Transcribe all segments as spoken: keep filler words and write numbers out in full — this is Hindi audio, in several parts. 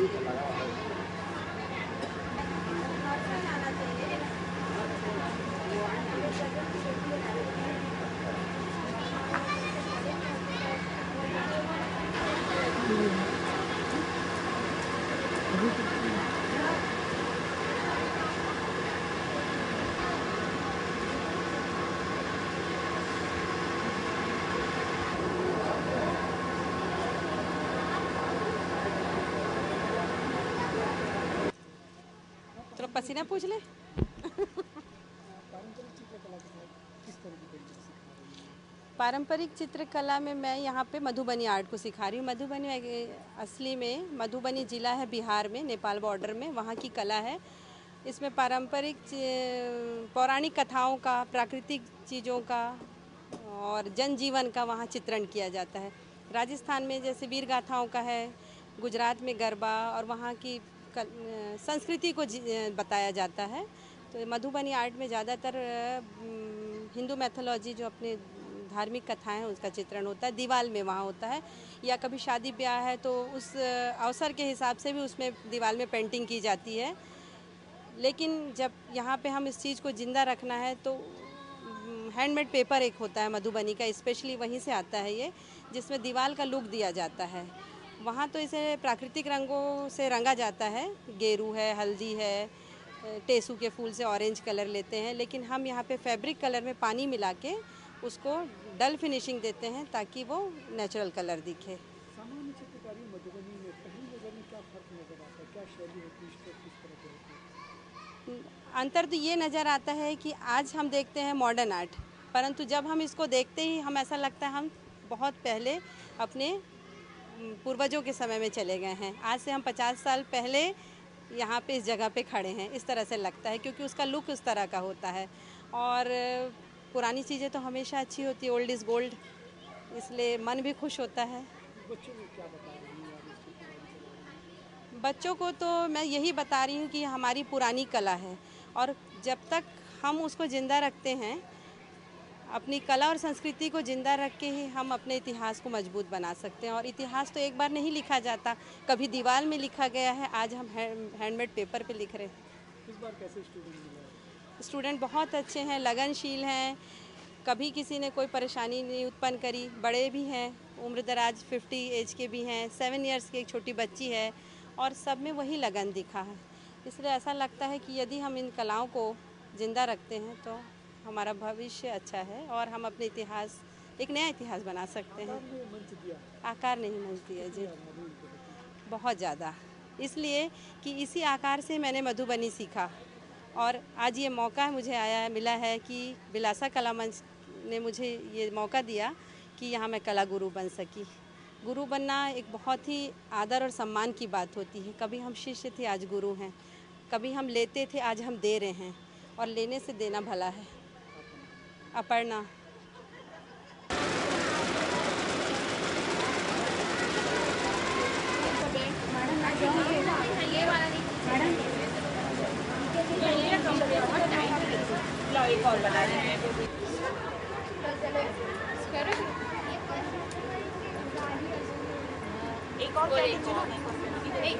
तो पसीना पूछ ले। पारंपरिक चित्रकला में मैं यहाँ पे मधुबनी आर्ट को सिखा रही हूँ। मधुबनी असली में मधुबनी ज़िला है बिहार में, नेपाल बॉर्डर में, वहाँ की कला है। इसमें पारंपरिक पौराणिक कथाओं का, प्राकृतिक चीज़ों का और जनजीवन का वहाँ चित्रण किया जाता है। राजस्थान में जैसे वीर गाथाओं का है, गुजरात में गरबा और वहाँ की संस्कृति को बताया जाता है। तो मधुबनी आर्ट में ज़्यादातर हिंदू मैथोलॉजी जो अपने धार्मिक कथाएं हैं उसका चित्रण होता है, दीवार में वहाँ होता है। या कभी शादी ब्याह है तो उस अवसर के हिसाब से भी उसमें दीवार में पेंटिंग की जाती है। लेकिन जब यहाँ पे हम इस चीज़ को ज़िंदा रखना है तो हैंडमेड पेपर एक होता है मधुबनी का, स्पेशली वहीं से आता है ये, जिसमें दीवार का लुक दिया जाता है। वहाँ तो इसे प्राकृतिक रंगों से रंगा जाता है, गेरू है, हल्दी है, टेसू के फूल से ऑरेंज कलर लेते हैं। लेकिन हम यहाँ पे फैब्रिक कलर में पानी मिला के उसको डल फिनिशिंग देते हैं ताकि वो नेचुरल कलर दिखे। सामान्य चित्रकारी मधुबनी में पहली नज़र में क्या फर्क नजर आता है, क्या शैली होती है, किस तरह की होती है? अंतर तो ये नज़र आता है कि आज हम देखते हैं मॉडर्न आर्ट, परंतु जब हम इसको देखते ही हम ऐसा लगता है हम बहुत पहले अपने पूर्वजों के समय में चले गए हैं। आज से हम पचास साल पहले यहाँ पे इस जगह पे खड़े हैं, इस तरह से लगता है, क्योंकि उसका लुक उस तरह का होता है। और पुरानी चीज़ें तो हमेशा अच्छी होती है, ओल्ड इज़ गोल्ड, इसलिए मन भी खुश होता है। बच्चों को क्या बता रही हैं? बच्चों को तो मैं यही बता रही हूँ कि हमारी पुरानी कला है और जब तक हम उसको ज़िंदा रखते हैं, अपनी कला और संस्कृति को ज़िंदा रख के ही हम अपने इतिहास को मजबूत बना सकते हैं। और इतिहास तो एक बार नहीं लिखा जाता, कभी दीवार में लिखा गया है, आज हम हैंडमेड पेपर पे लिख रहे हैं। इस बार कैसे स्टूडेंट मिले? स्टूडेंट बहुत अच्छे हैं, लगनशील हैं, कभी किसी ने कोई परेशानी नहीं उत्पन्न करी। बड़े भी हैं, उम्र दराज फिफ्टी एज के भी हैं, सेवन इयर्स की एक छोटी बच्ची है, और सब में वही लगन दिखा है। इसलिए ऐसा लगता है कि यदि हम इन कलाओं को ज़िंदा रखते हैं तो हमारा भविष्य अच्छा है और हम अपने इतिहास, एक नया इतिहास बना सकते हैं। आकार नहीं मंच दिया जी, बहुत ज़्यादा, इसलिए कि इसी आकार से मैंने मधुबनी सीखा और आज ये मौका मुझे आया मिला है कि विलासा कला मंच ने मुझे ये मौका दिया कि यहाँ मैं कला गुरु बन सकी। गुरु बनना एक बहुत ही आदर और सम्मान की बात होती है। कभी हम शिष्य थे, आज गुरु हैं। कभी हम लेते थे, आज हम दे रहे हैं, और लेने से देना भला है। अपर्णा। एक और बना रहे हैं। एक और एक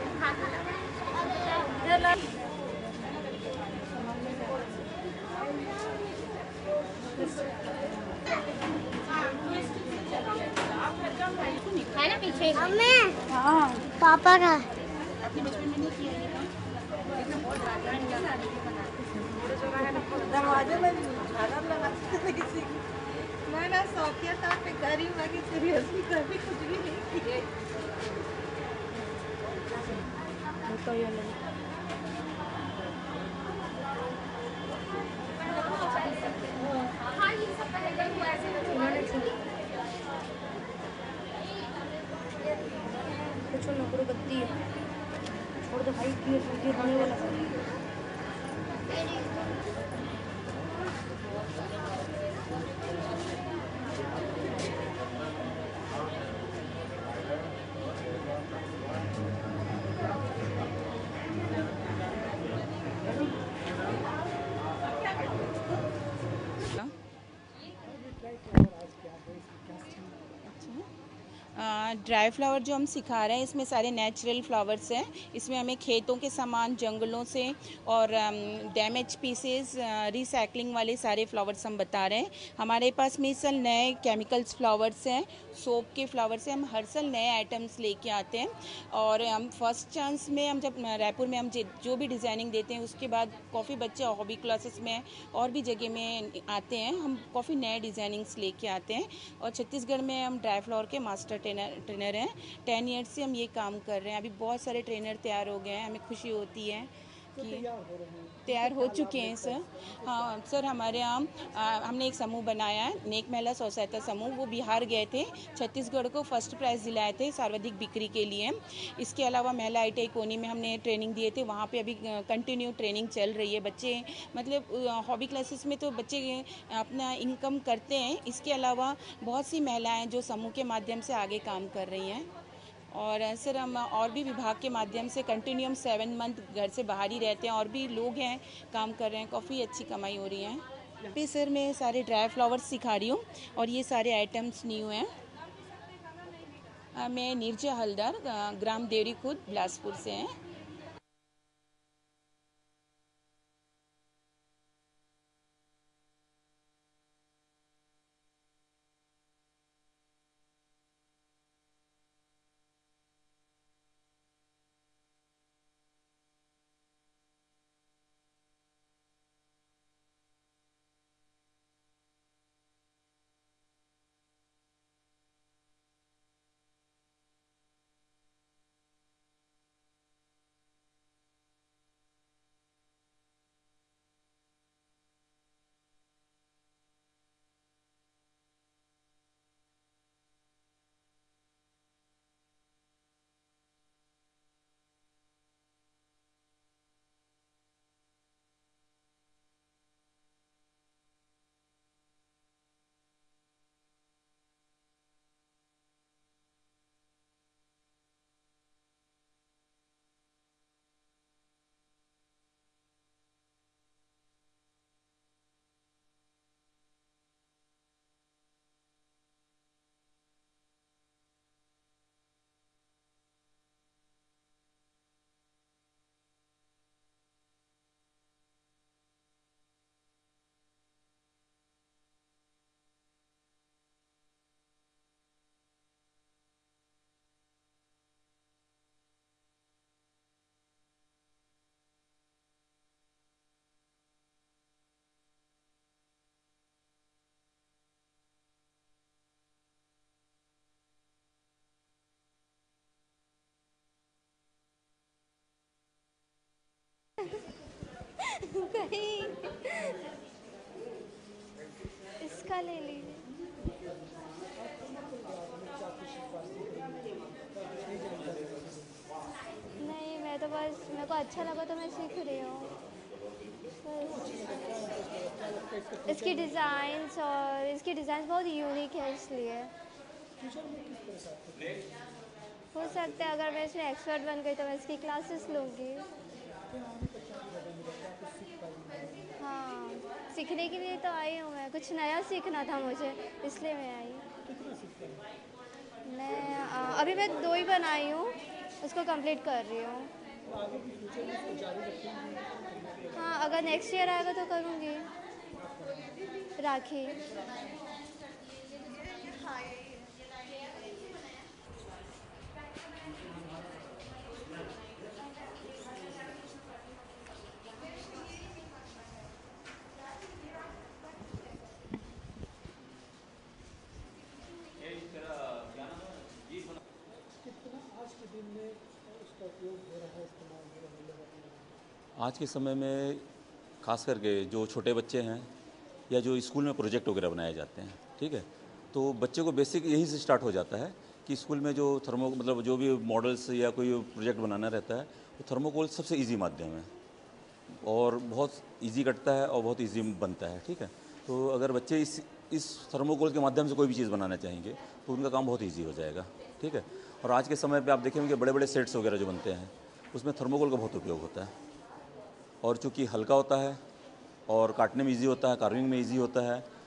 है ना पीछे। हाँ पापा का दरवाजे में झालर लगाते थे किसी को। मैं ना शौकिया था पे कर रही हूँ कि सीरियसली कभी कुछ भी नहीं किए। तो ये नहीं। हाँ ये सब पहले हुआ ऐसे कुछ नौकरी करती है, छोड़ दो भाई, ये होने वाला है। ड्राई फ्लावर जो हम सिखा रहे हैं इसमें सारे नेचुरल फ्लावर्स हैं। इसमें हमें खेतों के सामान, जंगलों से और डैमेज पीसेस, रिसाइकलिंग वाले सारे फ्लावर्स हम बता रहे हैं। हमारे पास में इस साल नए केमिकल्स फ्लावर्स हैं, सोप के फ्लावर्स हैं। हम हर साल नए आइटम्स लेके आते हैं और हम फर्स्ट चांस में हम जब रायपुर में हम जो भी डिज़ाइनिंग देते हैं उसके बाद काफ़ी बच्चे हॉबी क्लासेस में और भी जगह में आते हैं। हम काफ़ी नए डिज़ाइनिंग्स लेके आते हैं और छत्तीसगढ़ में हम ड्राई फ्लावर के मास्टर ट्रेनर ट्रेनर हैं। टेन ईयर्स से हम ये काम कर रहे हैं। अभी बहुत सारे ट्रेनर तैयार हो गए हैं। हमें खुशी होती है कि तैयार हो चुके हैं सर। हाँ सर, हमारे यहाँ हमने एक समूह बनाया है, नेक महिला स्व सहायता समूह। वो बिहार गए थे, छत्तीसगढ़ को फर्स्ट प्राइज़ दिलाए थे सर्वाधिक बिक्री के लिए। इसके अलावा महिला आई टी आई कोनी में हमने ट्रेनिंग दिए थे, वहाँ पे अभी कंटिन्यू ट्रेनिंग चल रही है। बच्चे मतलब हॉबी क्लासेस में तो बच्चे अपना इनकम करते हैं, इसके अलावा बहुत सी महिलाएँ जो समूह के माध्यम से आगे काम कर रही हैं। और सर हम और भी विभाग के माध्यम से कंटिन्यू हम सेवन मंथ घर से बाहर ही रहते हैं और भी लोग हैं काम कर रहे हैं, काफ़ी अच्छी कमाई हो रही है। पे सर मैं सारे ड्राई फ्लावर्स सिखा रही हूँ और ये सारे आइटम्स न्यू हैं। मैं निर्जय हलदर, ग्राम देवरी खुद, बिलासपुर से हैं। इसका ले लीजिए। नहीं, मैं तो बस मेरे को अच्छा लगा तो मैं सीख रही हूँ। इसकी डिज़ाइंस और इसकी डिज़ाइन बहुत यूनिक है, इसलिए हो सकता है अगर मैं इसमें एक्सपर्ट बन गई तो मैं इसकी क्लासेस लूँगी। हाँ, सीखने के लिए तो आई हूँ मैं, कुछ नया सीखना था मुझे, इसलिए मैं आई। मैं आ, अभी मैं दो ही बनाई हूँ, उसको कंप्लीट कर रही हूँ। हाँ, अगर नेक्स्ट ईयर आएगा तो करूँगी। राखी। आज के समय में खास करके जो छोटे बच्चे हैं या जो स्कूल में प्रोजेक्ट वगैरह बनाए जाते हैं, ठीक है, तो बच्चे को बेसिक यही से स्टार्ट हो जाता है कि स्कूल में जो थर्मो मतलब जो भी मॉडल्स या कोई प्रोजेक्ट बनाना रहता है तो थर्मोकोल सबसे इजी माध्यम है और बहुत इजी कटता है और बहुत इजी बनता है, ठीक है। तो अगर बच्चे इस इस थर्मोकोल के माध्यम से कोई भी चीज़ बनाना चाहेंगे तो उनका काम बहुत ईजी हो जाएगा, ठीक है। और आज के समय पर आप देखेंगे बड़े बड़े सेट्स वगैरह जो बनते हैं उसमें थर्मोकोल का बहुत उपयोग होता है और चूँकि हल्का होता है और काटने में इजी होता है, कार्विंग में इजी होता है,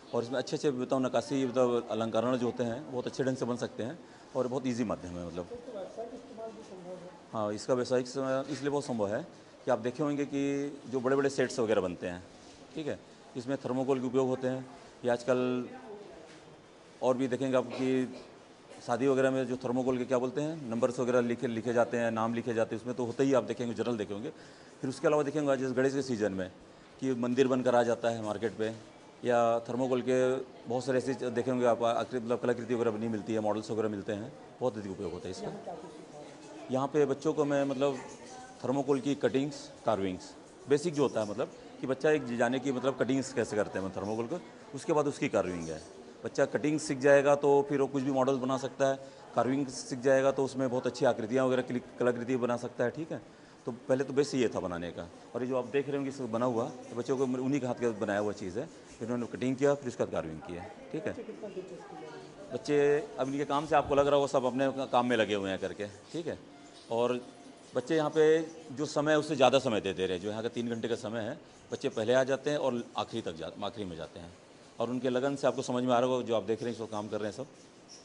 और इसमें अच्छे अच्छे बताओ नक्काशी मतलब अलंकरण जो होते हैं बहुत अच्छे ढंग से बन सकते हैं और बहुत ईजी माध्यम है मतलब। हाँ, इसका व्यावसायिक इसलिए बहुत संभव है कि आप देखे होंगे कि जो बड़े बड़े सेट्स वगैरह बनते हैं, ठीक है, इसमें थर्मोकोल के उपयोग होते हैं। ये आजकल और भी देखेंगे आप कि शादी वगैरह में जो थर्मोकोल के क्या बोलते हैं नंबर्स वगैरह लिखे लिखे जाते हैं, नाम लिखे जाते हैं, उसमें तो होते ही आप देखेंगे, जनरल देखेंगे। फिर उसके अलावा देखेंगे जैसे गणेश के सीज़न में कि मंदिर बनकर आ जाता है मार्केट पे, या थर्मोकोल के बहुत सारे ऐसे देखेंगे आप आकृति मतलब कलाकृति वगैरह बनी मिलती है, मॉडल्स वगैरह मिलते हैं, बहुत अधिक उपयोग होता है इसका। यहाँ पे बच्चों को मैं मतलब थर्मोकोल की कटिंग्स, कार्विंग्स, बेसिक जो होता है मतलब कि बच्चा एक जाने की मतलब कटिंग्स कैसे करते हैं थर्मोकोल को, उसके बाद उसकी कार्विंग है। बच्चा कटिंग सीख जाएगा तो फिर वो कुछ भी मॉडल बना सकता है, कार्विंग सीख जाएगा तो उसमें बहुत अच्छी आकृतियाँ वगैरह कलाकृति बना सकता है, ठीक है। तो पहले तो बेस ये था बनाने का, और ये जो आप देख रहे होंगे इसको बना हुआ तो बच्चों को उन्हीं के हाथ का बनाया हुआ चीज़ है, फिर उन्होंने कटिंग किया फिर उसका कार्विंग किया, ठीक है। बच्चे अब इनके काम से आपको लग रहा होगा सब अपने काम में लगे हुए हैं करके, ठीक है। और बच्चे यहाँ पे जो समय है उससे ज़्यादा समय दे दे रहे हैं, जो यहाँ का तीन घंटे का समय है, बच्चे पहले आ जाते हैं और आखिरी तक जा आखिरी में जाते हैं, और उनके लगन से आपको समझ में आ रहा होगा जो आप देख रहे हैं इसको काम कर रहे हैं सब।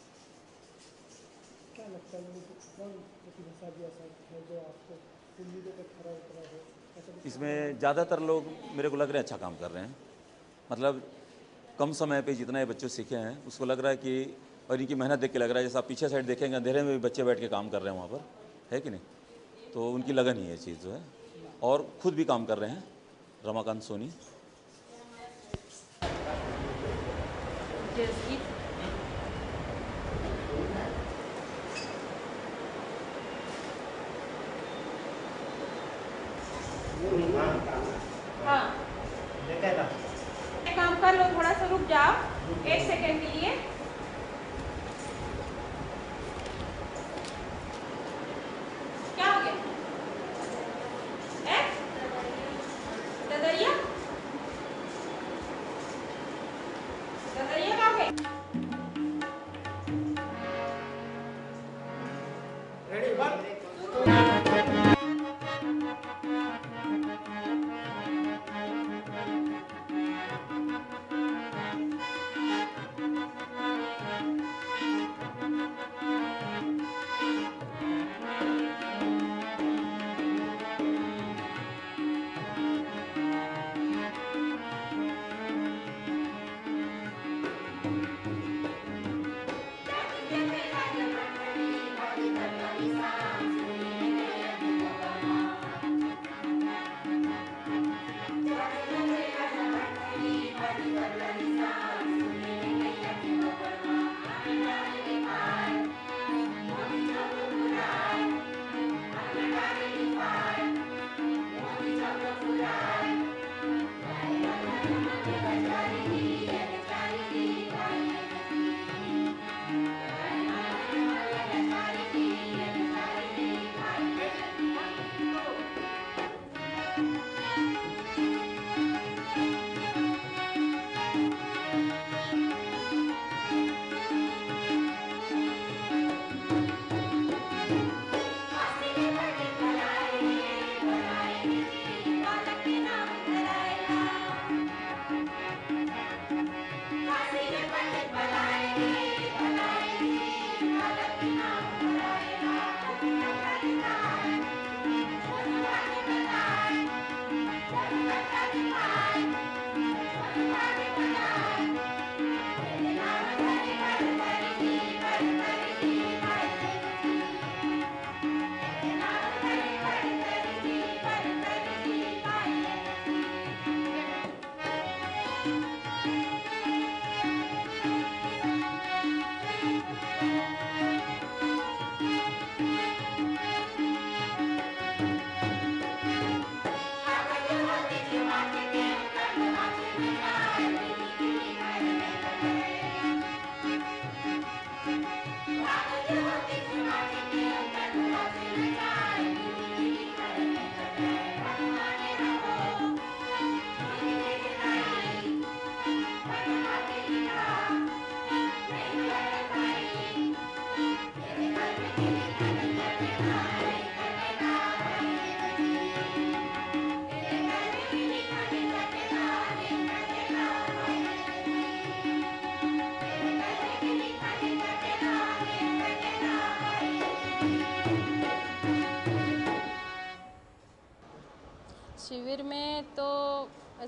क्या लगता है कौन प्रतिभाशाली ऐसा है जो आपको उम्मीदों पर खरा उतरा है? इसमें ज़्यादातर लोग मेरे को लग रहे हैं अच्छा काम कर रहे हैं, मतलब कम समय पे जितना ये बच्चे सीखे हैं उसको लग रहा है कि, और इनकी मेहनत देख के लग रहा है, जैसे आप पीछे साइड देखेंगे अंधेरे में भी बच्चे बैठ के काम कर रहे हैं वहाँ पर, है कि नहीं। तो उनकी लगन ही है चीज़ जो है, और ख़ुद भी काम कर रहे हैं। रमाकांत सोनी। हाँ, काम कर लो, थोड़ा सा रुक जाओ एक सेकेंड के लिए। क्या हो गया? ए? ददरिया? ददरिया कहाँ गई? Ready one.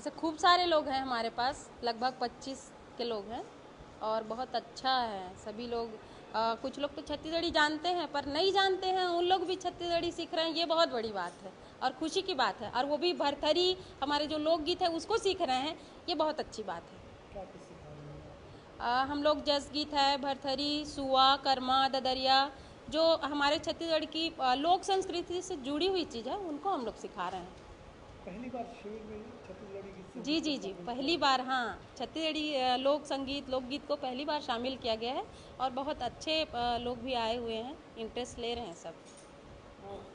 ऐसे खूब सारे लोग हैं हमारे पास, लगभग पच्चीस के लोग हैं और बहुत अच्छा है। सभी लोग आ, कुछ लोग तो छत्तीसगढ़ी जानते हैं पर नहीं जानते हैं, उन लोग भी छत्तीसगढ़ी सीख रहे हैं, ये बहुत बड़ी बात है और खुशी की बात है। और वो भी भरथरी हमारे जो लोकगीत है उसको सीख रहे हैं, ये बहुत अच्छी बात है। क्या कुछ सिखा रहे हैं? आ, हम लोग जस गीत है, भरथरी, सुआ, कर्मा, ददरिया, जो हमारे छत्तीसगढ़ की आ, लोक संस्कृति से जुड़ी हुई चीज़ है उनको हम लोग सिखा रहे हैं। पहली बार शिविर में छत्तीसगढ़ी गीत जी जी जी पहली बार, हाँ, छत्तीसगढ़ी अ, लोक संगीत लोकगीत को पहली बार शामिल किया गया है और बहुत अच्छे अ, लोग भी आए हुए हैं, इंटरेस्ट ले रहे हैं सब।